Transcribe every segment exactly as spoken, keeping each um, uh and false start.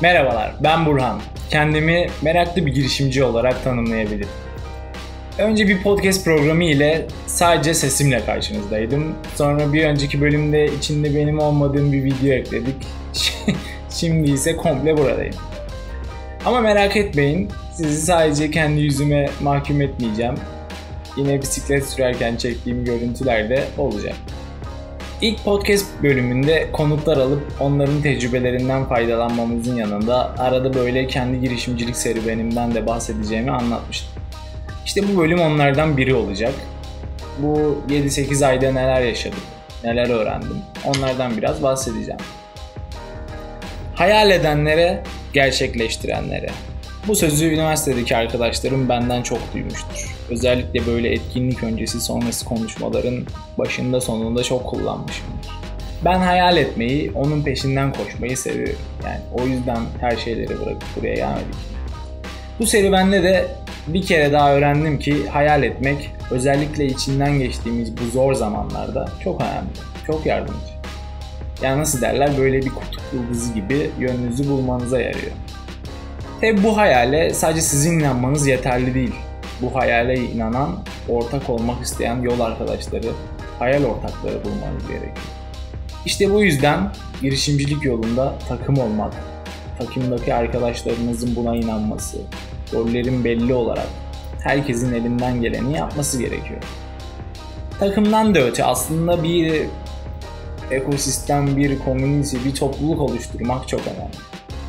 Merhabalar, ben Burhan. Kendimi meraklı bir girişimci olarak tanımlayabilirim. Önce bir podcast programı ile sadece sesimle karşınızdaydım. Sonra bir önceki bölümde içinde benim olmadığım bir video ekledik. Şimdi ise komple buradayım. Ama merak etmeyin, sizi sadece kendi yüzüme mahkum etmeyeceğim. Yine bisiklet sürerken çektiğim görüntüler de olacak. İlk podcast bölümünde konuklar alıp onların tecrübelerinden faydalanmamızın yanında arada böyle kendi girişimcilik serüvenimden de bahsedeceğimi anlatmıştım. İşte bu bölüm onlardan biri olacak. Bu yedi sekiz ayda neler yaşadım, neler öğrendim, onlardan biraz bahsedeceğim. Hayal edenlere, gerçekleştirenlere. Bu sözü üniversitedeki arkadaşlarım benden çok duymuştur. Özellikle böyle etkinlik öncesi sonrası konuşmaların başında sonunda çok kullanmışımdır. Ben hayal etmeyi, onun peşinden koşmayı seviyorum. Yani o yüzden her şeyleri bırakıp buraya gelmedik. Bu serüvende de bir kere daha öğrendim ki hayal etmek özellikle içinden geçtiğimiz bu zor zamanlarda çok önemli, çok yardımcı. Yani nasıl derler, böyle bir kutup yıldızı gibi yönünüzü bulmanıza yarıyor. Tabi bu hayale sadece sizin inanmanız yeterli değil. Bu hayale inanan, ortak olmak isteyen yol arkadaşları, hayal ortakları bulmanız gerekiyor. İşte bu yüzden girişimcilik yolunda takım olmak, takımdaki arkadaşlarınızın buna inanması, rollerin belli olarak herkesin elinden geleni yapması gerekiyor. Takımdan da öte aslında bir ekosistem, bir komünite, bir topluluk oluşturmak çok önemli.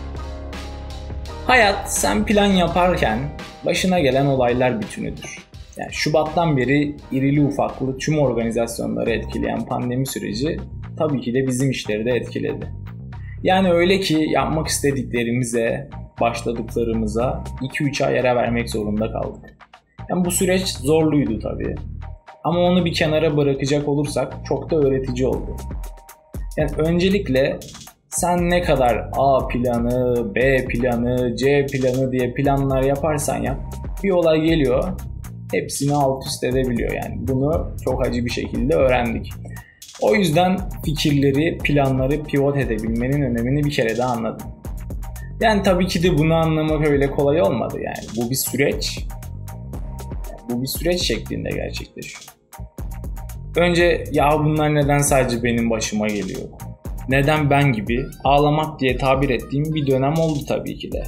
Hayat sen plan yaparken başına gelen olaylar bütünüdür. Yani Şubat'tan beri irili ufaklı tüm organizasyonları etkileyen pandemi süreci tabii ki de bizim işleri de etkiledi. Yani öyle ki yapmak istediklerimize, başladıklarımıza iki üç ay ara vermek zorunda kaldık. Yani bu süreç zorluydu tabii. Ama onu bir kenara bırakacak olursak çok da öğretici oldu. Yani öncelikle sen ne kadar A planı, B planı, C planı diye planlar yaparsan yap, bir olay geliyor, hepsini alt üst edebiliyor yani. Bunu çok acı bir şekilde öğrendik. O yüzden fikirleri, planları pivot edebilmenin önemini bir kere daha anladım. Yani tabii ki de bunu anlamak öyle kolay olmadı yani. Bu bir süreç. Bu bir süreç şeklinde gerçekleşiyor. Önce ya bunlar neden sadece benim başıma geliyor? Neden ben gibi ağlamak diye tabir ettiğim bir dönem oldu tabii ki de.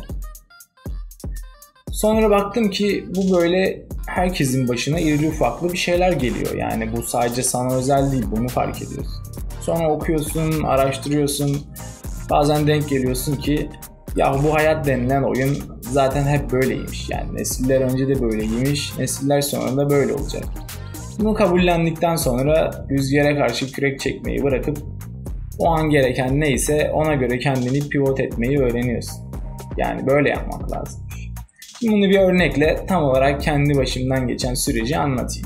Sonra baktım ki bu böyle herkesin başına irili ufaklı bir şeyler geliyor. Yani bu sadece sana özel değil, bunu fark ediyorsun. Sonra okuyorsun, araştırıyorsun. Bazen denk geliyorsun ki ya bu hayat denilen oyun zaten hep böyleymiş. Yani nesiller önce de böyleymiş, nesiller sonra da böyle olacak. Bunu kabullendikten sonra rüzgara karşı kürek çekmeyi bırakıp o an gereken neyse ona göre kendini pivot etmeyi öğreniyorsun. Yani böyle yapmak lazım. Şimdi bunu bir örnekle tam olarak kendi başımdan geçen süreci anlatayım.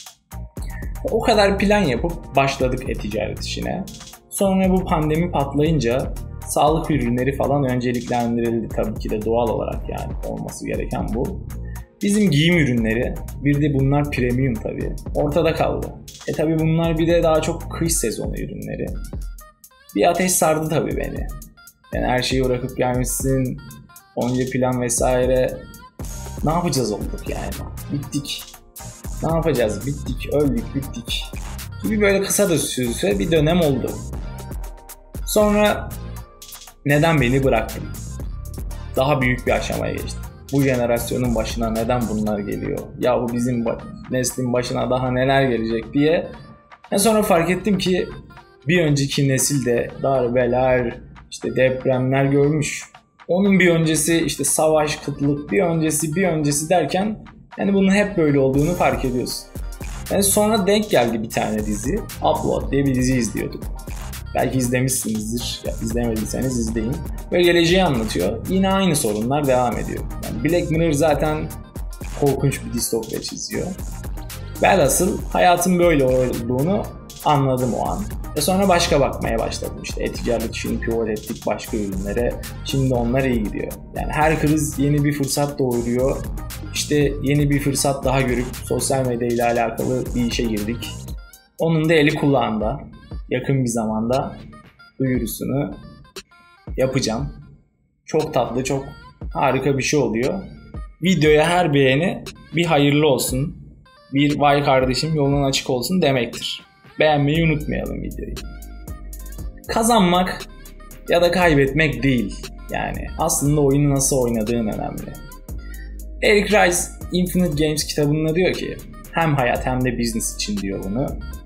O kadar plan yapıp başladık e-ticaret işine. Sonra bu pandemi patlayınca sağlık ürünleri falan önceliklendirildi tabii ki de, doğal olarak yani olması gereken bu. Bizim giyim ürünleri, bir de bunlar premium tabii, ortada kaldı. E tabii bunlar bir de daha çok kış sezonu ürünleri. Bir ateş sardı tabii beni. Yani her şeyi bırakıp gelmişsin, onca plan vesaire. Ne yapacağız olduk yani? Bittik. Ne yapacağız? Bittik, öldük, bittik. Gibi böyle kısa da sürse bir dönem oldu. Sonra neden beni bıraktım? Daha büyük bir aşamaya geçtim. Bu jenerasyonun başına neden bunlar geliyor? Yahu bizim neslin başına daha neler gelecek diye. En sonra fark ettim ki bir önceki nesil de darbeler, işte depremler görmüş. Onun bir öncesi işte savaş, kıtlık, bir öncesi, bir öncesi derken yani bunun hep böyle olduğunu fark ediyorsun. Yani sonra denk geldi bir tane dizi. Upload diye bir dizi izliyorduk. Belki izlemişsinizdir. Ya izlemediyseniz izleyin. Ve geleceği anlatıyor. Yine aynı sorunlar devam ediyor. Yani Black Mirror zaten korkunç bir distopya çiziyor. Velhasıl hayatın böyle olduğunu anladım o an. Ve sonra başka bakmaya başladım. İşte e-ticaret işini pivot ettik başka ürünlere. Şimdi onlar iyi gidiyor. Yani her kriz yeni bir fırsat doğuruyor. İşte yeni bir fırsat daha görüp sosyal medya ile alakalı bir işe girdik. Onun da eli kulağında. Yakın bir zamanda duyurusunu yapacağım. Çok tatlı, çok harika bir şey oluyor. Videoya her beğeni bir hayırlı olsun, bir vay kardeşim yolun açık olsun demektir. Beğenmeyi unutmayalım videoyu. Kazanmak ya da kaybetmek değil. Yani aslında oyunu nasıl oynadığın önemli. Eric Rice Infinite Games kitabında diyor ki hem hayat hem de business için diyor bunu.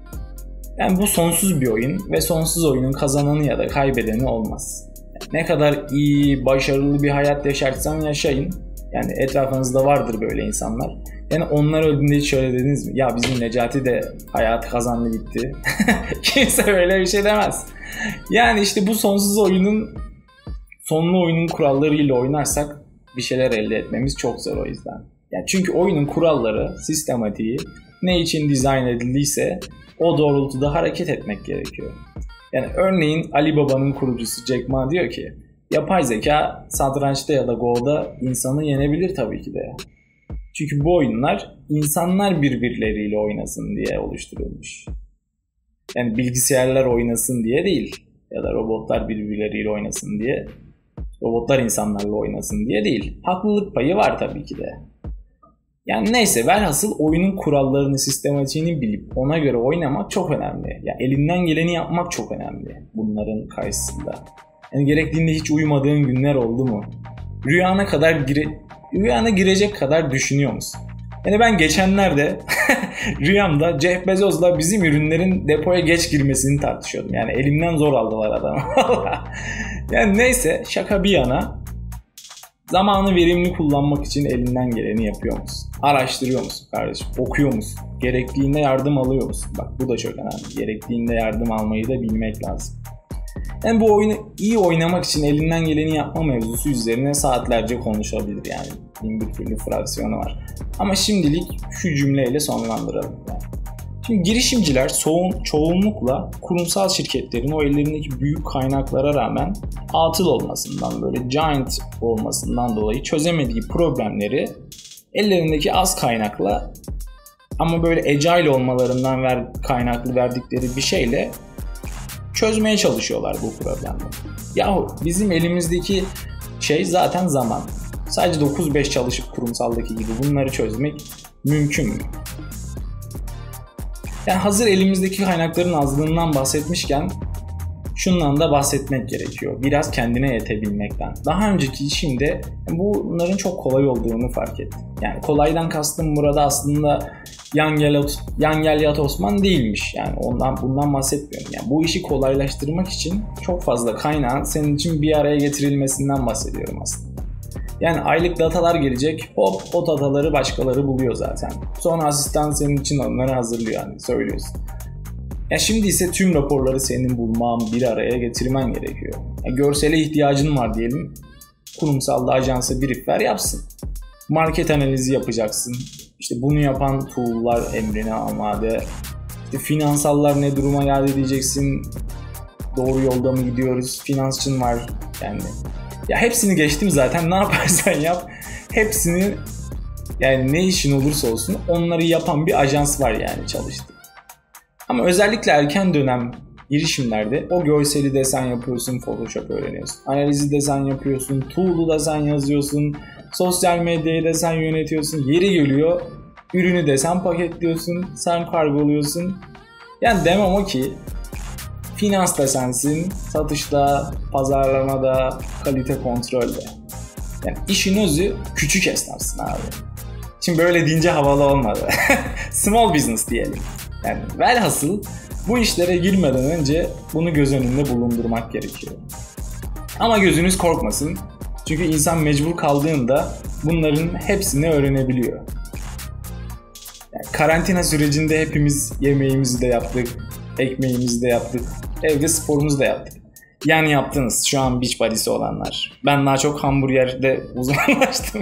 Yani bu sonsuz bir oyun ve sonsuz oyunun kazananı ya da kaybedeni olmaz. Yani ne kadar iyi, başarılı bir hayat yaşarsan yaşayın. Yani etrafınızda vardır böyle insanlar. Yani onlar öldüğünde hiç şöyle dediniz mi? Ya bizim Necati de hayatı kazandı gitti. Kimse böyle bir şey demez. Yani işte bu sonsuz oyunun, sonlu oyunun kurallarıyla oynarsak bir şeyler elde etmemiz çok zor o yüzden. Yani çünkü oyunun kuralları, sistematiği ne için dizayn edildiyse o doğrultuda hareket etmek gerekiyor. Yani örneğin Ali Baba'nın kurucusu Jack Ma diyor ki yapay zeka satrançta ya da Go'da insanı yenebilir tabii ki de. Çünkü bu oyunlar insanlar birbirleriyle oynasın diye oluşturulmuş. Yani bilgisayarlar oynasın diye değil ya da robotlar birbirleriyle oynasın diye, robotlar insanlarla oynasın diye değil. Haklılık payı var tabii ki de. Yani neyse, velhasıl oyunun kurallarını, sistematiğini bilip ona göre oynamak çok önemli. Ya yani elinden geleni yapmak çok önemli bunların karşısında. Yani gerektiğinde hiç uyumadığın günler oldu mu? Rüyana kadar gire, rüyana girecek kadar düşünüyor musun? Yani ben geçenlerde rüyamda Jeff Bezos'la bizim ürünlerin depoya geç girmesini tartışıyordum. Yani elimden zor aldılar adamı. Yani neyse, şaka bir yana, zamanı verimli kullanmak için elinden geleni yapıyor musun? Araştırıyor musun kardeşim? Okuyor musun? Gerektiğinde yardım alıyor musun? Bak bu da çok önemli. Gerektiğinde yardım almayı da bilmek lazım. Yani bu oyunu iyi oynamak için elinden geleni yapma mevzusu üzerine saatlerce konuşabilir yani. Bin bir türlü fraksiyonu var. Ama şimdilik şu cümleyle sonlandıralım. Yani. Şimdi girişimciler soğun, çoğunlukla kurumsal şirketlerin o ellerindeki büyük kaynaklara rağmen atıl olmasından, böyle giant olmasından dolayı çözemediği problemleri ellerindeki az kaynakla ama böyle agile olmalarından ver, kaynaklı verdikleri bir şeyle çözmeye çalışıyorlar bu problemleri. Yahu bizim elimizdeki şey zaten zaman. Sadece dokuz beş çalışıp kurumsaldaki gibi bunları çözmek mümkün mü? Yani hazır elimizdeki kaynakların azlığından bahsetmişken şundan da bahsetmek gerekiyor. Biraz kendine yetebilmekten. Daha önceki işimde bunların çok kolay olduğunu fark ettim. Yani kolaydan kastım burada aslında yan gel, yan gel yat Osman değilmiş. Yani ondan bundan bahsetmiyorum. Yani bu işi kolaylaştırmak için çok fazla kaynağın senin için bir araya getirilmesinden bahsediyorum aslında. Yani aylık datalar gelecek, hop o dataları başkaları buluyor zaten. Sonra asistan senin için onları hazırlıyor, yani söylüyorsun. Ya şimdi ise tüm raporları senin bulman, bir araya getirmen gerekiyor. Ya görsele ihtiyacın var diyelim, kurumsalda ajansa brief ver yapsın. Market analizi yapacaksın. İşte bunu yapan tool'lar emrine amade. İşte finansallar ne duruma geldi diyeceksin. Doğru yolda mı gidiyoruz? Finansçın var yani. Ya hepsini geçtim zaten, ne yaparsan yap. Hepsini, yani ne işin olursa olsun onları yapan bir ajans var yani çalıştı. Ama özellikle erken dönem girişimlerde o görseli de sen yapıyorsun, Photoshop öğreniyorsun. Analizi de sen yapıyorsun, tool'u da sen yazıyorsun, sosyal medyayı da sen yönetiyorsun. Yeri geliyor, ürünü de sen paketliyorsun, sen kargoluyorsun. Yani demem o ki finans da sensin, satışta, pazarlamada, kalite kontrolde. Yani işin özü küçük esnafsın abi. Şimdi böyle deyince havalı olmadı. Small business diyelim. Yani velhasıl bu işlere girmeden önce bunu göz önünde bulundurmak gerekiyor. Ama gözünüz korkmasın. Çünkü insan mecbur kaldığında bunların hepsini öğrenebiliyor. Yani karantina sürecinde hepimiz yemeğimizi de yaptık, ekmeğimizi de yaptık, evde sporumuzu da yaptık. Yani yaptınız şu an beach body'si olanlar. Ben daha çok hamburgerde uzmanlaştım.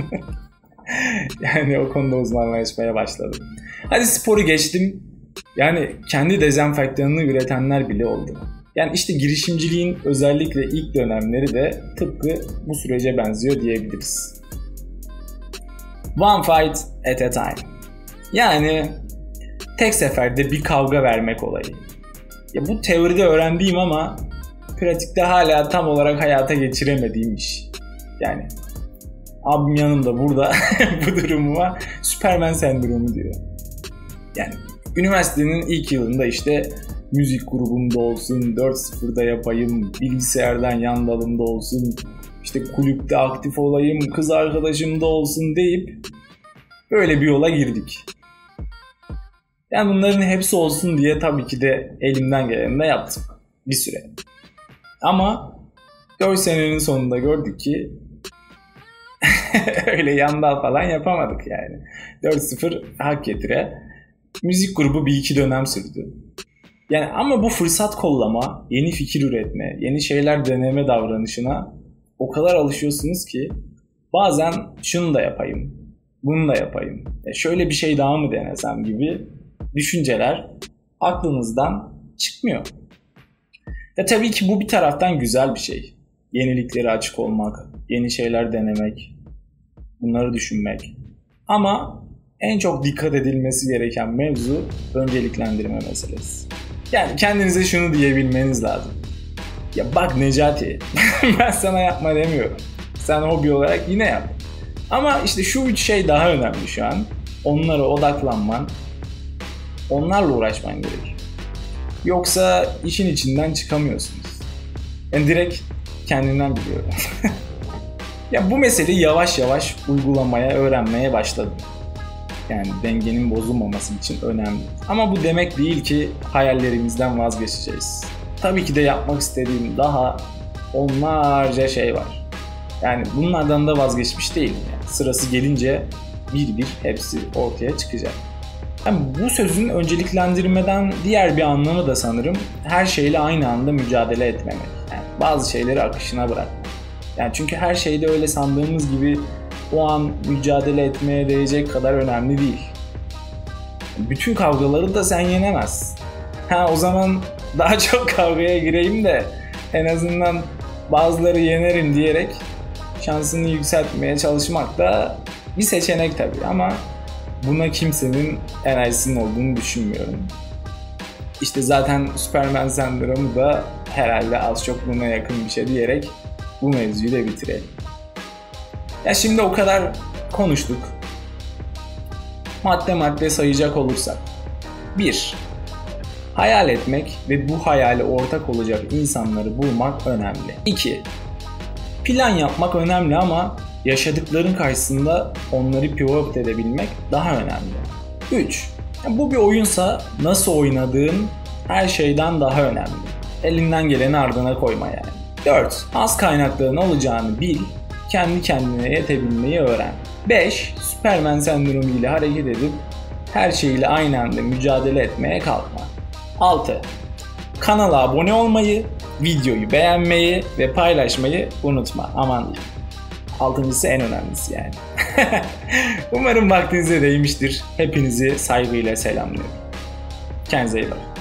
Yani o konuda uzmanlaşmaya başladım. Hadi sporu geçtim. Yani kendi dezenfektanını üretenler bile oldu. Yani işte girişimciliğin özellikle ilk dönemleri de tıpkı bu sürece benziyor diyebiliriz. One fight at a time. Yani tek seferde bir kavga vermek olayı. Ya bu teoride öğrendiğim ama pratikte hala tam olarak hayata geçiremediğim iş. Yani abim yanımda burada bu durumuma Superman sendromu diyor. Yani üniversitenin ilk yılında işte müzik grubumda olsun, dört sıfırda yapayım, bilgisayardan yan dalımda olsun, işte kulüpte aktif olayım, kız arkadaşım da olsun deyip böyle bir yola girdik. Yani bunların hepsi olsun diye tabii ki de elimden geleni de yaptım bir süre. Ama dört senenin sonunda gördük ki öyle yandal falan yapamadık yani. dört sıfır hak getire. Müzik grubu bir iki dönem sürdü. Yani ama bu fırsat kollama, yeni fikir üretme, yeni şeyler deneme davranışına o kadar alışıyorsunuz ki bazen şunu da yapayım, bunu da yapayım, e şöyle bir şey daha mı denesem gibi düşünceler aklınızdan çıkmıyor. Ya tabii ki bu bir taraftan güzel bir şey. Yeniliklere açık olmak, yeni şeyler denemek, bunları düşünmek. Ama en çok dikkat edilmesi gereken mevzu önceliklendirme meselesi. Yani kendinize şunu diyebilmeniz lazım. Ya bak Necati, ben sana yapma demiyorum. Sen hobi olarak yine yap. Ama işte şu üç şey daha önemli şu an. Onlara odaklanman, onlarla uğraşman gerekiyor. Yoksa işin içinden çıkamıyorsunuz. Yani direkt kendimden biliyorum. Ya bu meseleyi yavaş yavaş uygulamaya, öğrenmeye başladım. Yani dengenin bozulmaması için önemli. Ama bu demek değil ki hayallerimizden vazgeçeceğiz. Tabii ki de yapmak istediğim daha onlarca şey var. Yani bunlardan da vazgeçmiş değilim yani. Sırası gelince bir bir hepsi ortaya çıkacak. Yani bu sözün önceliklendirmeden diğer bir anlamı da sanırım her şeyle aynı anda mücadele etmemek. Yani bazı şeyleri akışına bırakmak. Yani çünkü her şeyde öyle sandığımız gibi o an mücadele etmeye değecek kadar önemli değil. Bütün kavgaları da sen yenemezsin. Ha o zaman daha çok kavgaya gireyim de en azından bazıları yenerim diyerek şansını yükseltmeye çalışmak da bir seçenek tabii ama buna kimsenin enerjisinin olduğunu düşünmüyorum. İşte zaten Superman sendromu da herhalde az çok buna yakın bir şey diyerek bu mevzuyu da bitirelim. Ya şimdi o kadar konuştuk. Madde madde sayacak olursak. bir. Hayal etmek ve bu hayale ortak olacak insanları bulmak önemli. iki. Plan yapmak önemli ama yaşadıkların karşısında onları pivot edebilmek daha önemli. üç. Bu bir oyunsa nasıl oynadığın her şeyden daha önemli. Elinden geleni ardına koyma yani. dört. Az kaynakların olacağını bil, kendi kendine yetebilmeyi öğren. beş. Superman sendromu ile hareket edip her şeyle aynı anda mücadele etmeye kalkma. altı. Kanala abone olmayı, videoyu beğenmeyi ve paylaşmayı unutma. Aman diyeyim. Altıncısı en önemlisi yani. Umarım vaktinize değmiştir. Hepinizi saygıyla selamlıyorum. Kendinize iyi bakın.